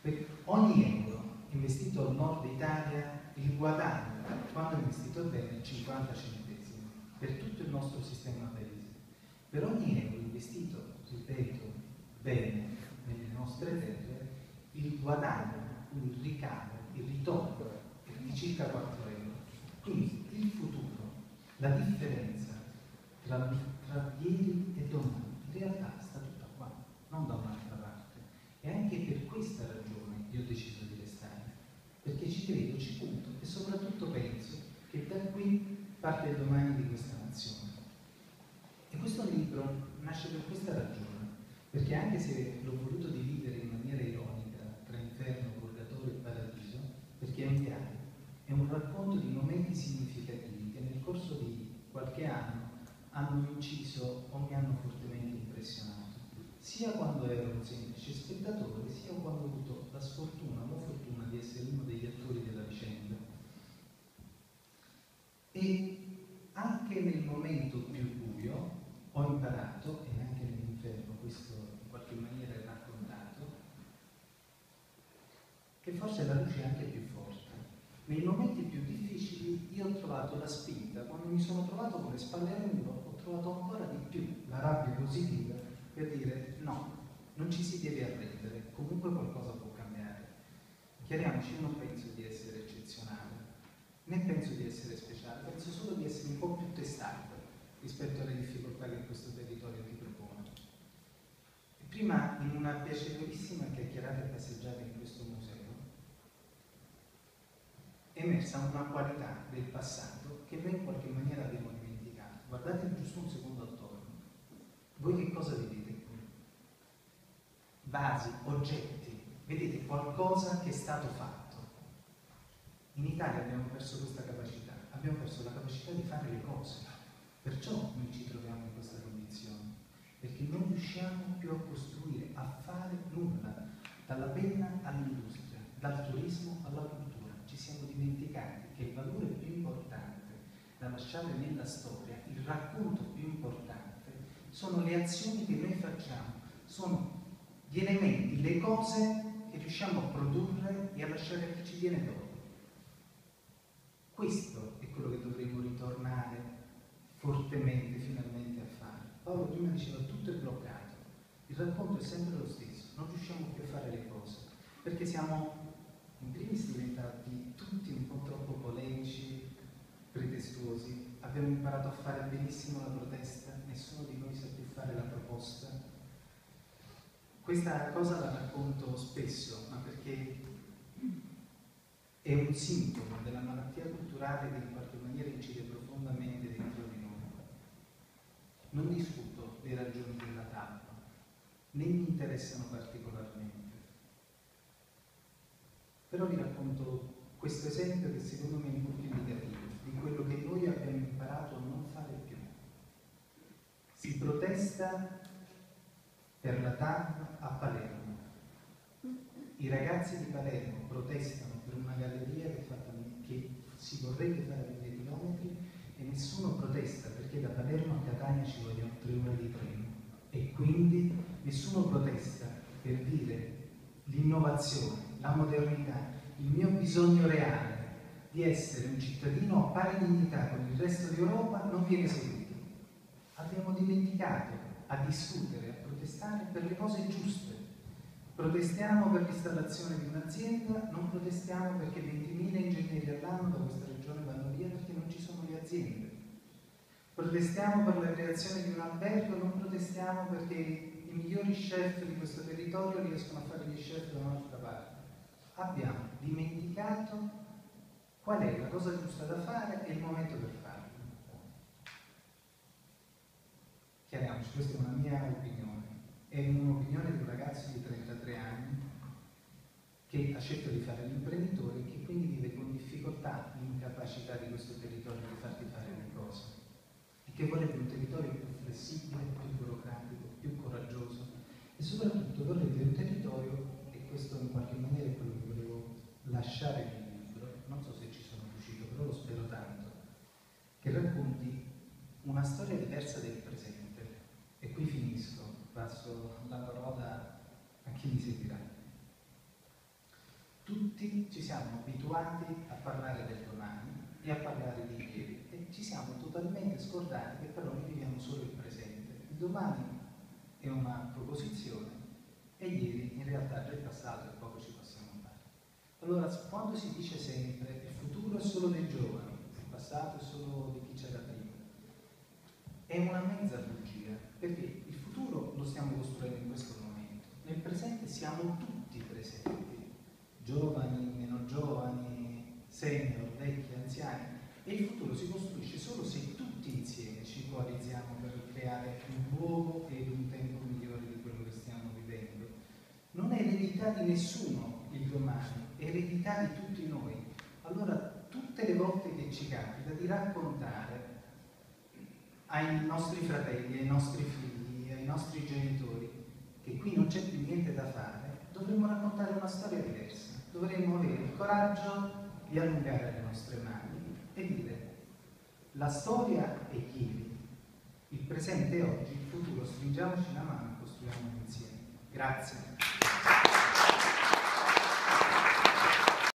Per ogni euro investito al nord Italia, il guadagno, quando è investito bene, è 50 centesimi per tutto il nostro sistema paese. Per ogni euro investito, ripeto, bene nelle nostre terre, il guadagno, quindi il ricavo, il ritorno è di circa 4 euro. Quindi il futuro, la differenza tra ieri e domani, in realtà sta tutta qua, non da un'altra parte. E anche per questa ragione io ho deciso di restare, perché ci credo, ci punto e soprattutto penso che da qui parte il domani di questa nazione. E questo libro nasce per questa ragione, perché anche se l'ho voluto dividere in maniera ironica tra inferno, purgatorio e paradiso, perché è un diario, è un racconto di momenti significativi che nel corso di qualche anno hanno inciso o mi hanno fortemente impressionato, sia quando ero un semplice spettatore, sia quando ho avuto la sfortuna o la fortuna di essere uno degli attori della vicenda. E anche nel momento più buio ho imparato, e anche nell'inferno questo in qualche maniera è raccontato, che forse la luce è anche più forte. Nei momenti più difficili io ho trovato la spinta, quando mi sono trovato con le spalle al muro, ho trovato ancora di più la rabbia positiva per dire no, non ci si deve arrendere, comunque qualcosa può cambiare. Chiariamoci, io non penso di essere eccezionale, né penso di essere speciale, penso solo di essere un po' più testato rispetto alle difficoltà che questo territorio ti propone. E prima, in una piacevolissima chiacchierata e passeggiata in questo museo, è emersa una qualità del passato che noi in qualche maniera abbiamo dimenticato. Guardate giusto un secondo attorno. Voi che cosa vedete qui? Vasi, oggetti, vedete qualcosa che è stato fatto. In Italia abbiamo perso questa capacità, abbiamo perso la capacità di fare le cose. Perciò noi ci troviamo in questa condizione, perché non riusciamo più a costruire, a fare nulla, dalla penna all'industria, dal turismo alla cultura. Ci siamo dimenticati che il valore più importante da lasciare nella storia, il racconto più importante, sono le azioni che noi facciamo, sono gli elementi, le cose che riusciamo a produrre e a lasciare a chi ci viene dopo. Questo è quello che dovremmo ritornare fortemente, finalmente a fare. Paolo prima diceva tutto è bloccato, il racconto è sempre lo stesso, non riusciamo più a fare le cose, perché siamo in primis diventati tutti un po' troppo polemici, pretestuosi, abbiamo imparato a fare benissimo la protesta, nessuno di noi sa più fare la proposta. Questa cosa la racconto spesso, ma perché è un sintomo della malattia culturale che in qualche maniera incide profondamente dentro di noi. Non discuto le ragioni della tappa, né mi interessano particolarmente. Però vi racconto questo esempio che secondo me è molto indicativo di quello che noi abbiamo imparato a non fare più. Si protesta per la TAV a Palermo. I ragazzi di Palermo protestano per una galleria che si vorrebbe fare a 1000 km e nessuno protesta perché da Palermo a Catania ci vogliono 3 ore di treno. E quindi nessuno protesta per dire l'innovazione, la modernità, il mio bisogno reale di essere un cittadino a pari dignità con il resto d'Europa non viene seguito. Abbiamo dimenticato a discutere, a protestare per le cose giuste. Protestiamo per l'installazione di un'azienda, non protestiamo perché 20.000 ingegneri all'anno da questa regione vanno via perché non ci sono le aziende. Protestiamo per la creazione di un albergo, non protestiamo perché i migliori chef di questo territorio riescono a fare gli chef da un'altra parte. Abbiamo dimenticato qual è la cosa giusta da fare e il momento per farlo. Chiariamoci, questa è una mia opinione, è un'opinione di un ragazzo di 33 anni che ha scelto di fare l'imprenditore e che quindi vive con difficoltà l'incapacità di questo territorio di farti fare le cose e che vorrebbe un territorio più flessibile, più burocratico, più coraggioso e soprattutto vorrebbe un territorio, e questo in qualche maniera è quello che volevo lasciare nel libro, non so se ci sono riuscito, però lo spero tanto, che racconti una storia diversa del presente. E qui finisco, passo la parola a chi mi seguirà. ci siamo abituati a parlare del domani e a parlare di ieri e ci siamo totalmente scordati che però noi viviamo solo il presente. Il domani è una proposizione e ieri in realtà già è passato e poco ci possiamo fare. Allora, quando si dice sempre il futuro è solo dei giovani, il passato è solo di chi c'era prima, è una mezza bugia, perché il futuro lo stiamo costruendo in questo momento. Nel presente siamo tutti presenti, giovani, meno giovani, senior, vecchi, anziani, e il futuro si costruisce solo se tutti insieme ci coalizziamo per creare un luogo e un tempo migliore di quello che stiamo vivendo. Non è eredità di nessuno il domani, è eredità di tutti noi. Allora, tutte le volte che ci capita di raccontare ai nostri fratelli, ai nostri figli, ai nostri genitori che qui non c'è più niente da fare, dovremmo raccontare una storia diversa. Dovremmo avere il coraggio di allungare le nostre mani e dire: la storia è ieri, il presente è oggi, il futuro stringiamoci la mano e costruiamolo insieme. Grazie.